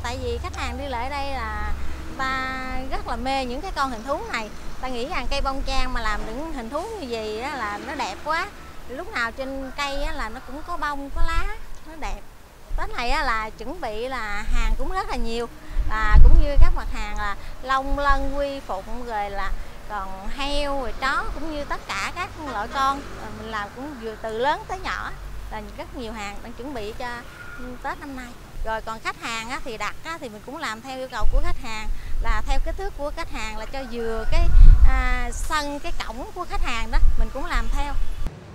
tại vì khách hàng đi lại đây là ta rất là mê những cái con hình thú này. Ta nghĩ rằng cây bông trang mà làm những hình thú như vậy đó là nó đẹp quá. Lúc nào trên cây á, là nó cũng có bông, có lá, nó đẹp. Tết này á, là chuẩn bị là hàng cũng rất là nhiều, cũng như các mặt hàng là long lân, quy phụng, rồi là còn heo, rồi chó, cũng như tất cả các loại con. Mình làm cũng vừa từ lớn tới nhỏ, là rất nhiều hàng đang chuẩn bị cho Tết năm nay. Rồi còn khách hàng á, thì đặt á, thì mình cũng làm theo yêu cầu của khách hàng, là theo kích thước của khách hàng, là cho vừa cái sân, cái cổng của khách hàng đó mình cũng làm theo.